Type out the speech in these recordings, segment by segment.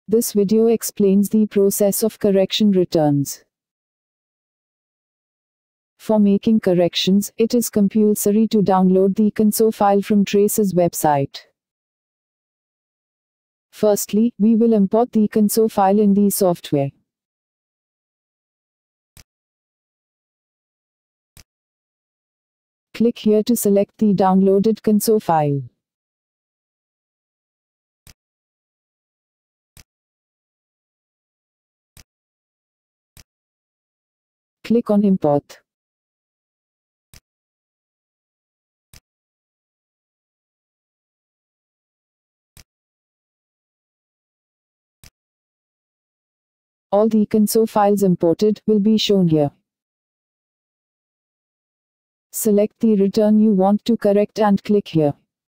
This video explains the process of correction returns. For making corrections, it is compulsory to download the console file from Trace's website. Firstly, we will import the console file in the software. Click here to select the downloaded console file. Click on Import. All the console files imported will be shown here. Select the return you want to correct and click here.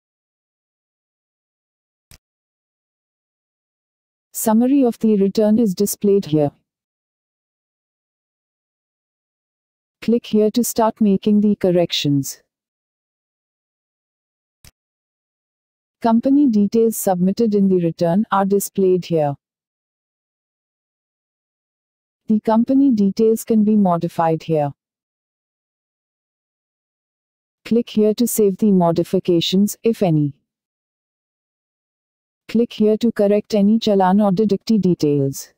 Summary of the return is displayed here. Click here to start making the corrections. Company details submitted in the return are displayed here. The company details can be modified here. Click here to save the modifications, if any. Click here to correct any challan or deductee details.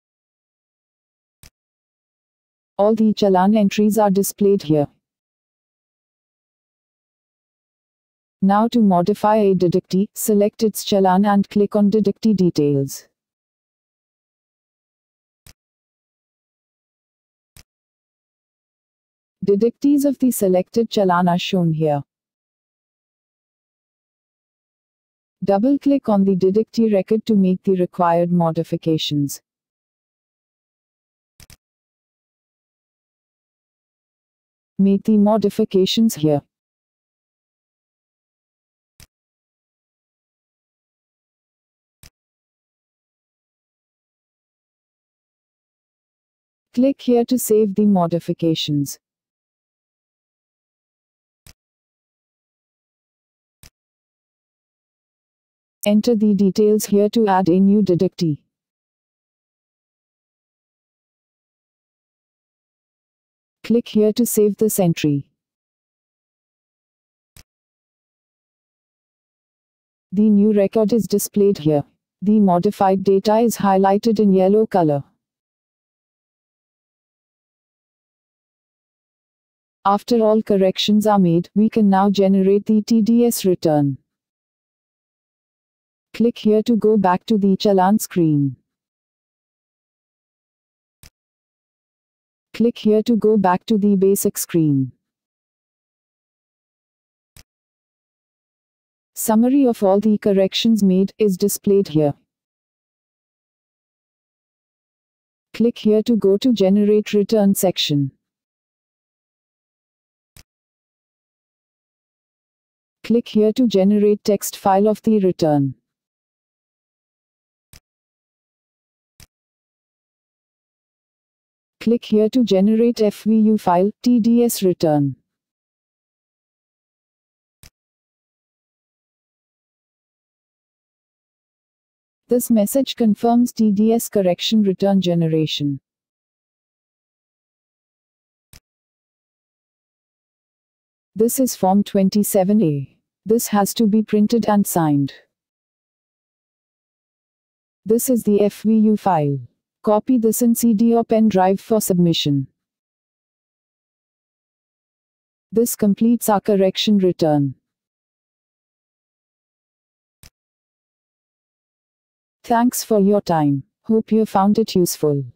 All the challan entries are displayed here. Now to modify a deductee, select its challan and click on deductee details. Deductees of the selected challan are shown here. Double-click on the deductee record to make the required modifications. Make the modifications here. Click here to save the modifications. Enter the details here to add a new deductee. Click here to save this entry. The new record is displayed here. The modified data is highlighted in yellow color. After all corrections are made, we can now generate the TDS return. Click here to go back to the challan screen. Click here to go back to the basic screen. Summary of all the corrections made is displayed here. Click here to go to Generate Return section. Click here to generate text file of the return. Click here to generate FVU file, TDS return. This message confirms TDS correction return generation. This is Form 27A. This has to be printed and signed. This is the FVU file. Copy this in CD or pen drive for submission. This completes our correction return. Thanks for your time. Hope you found it useful.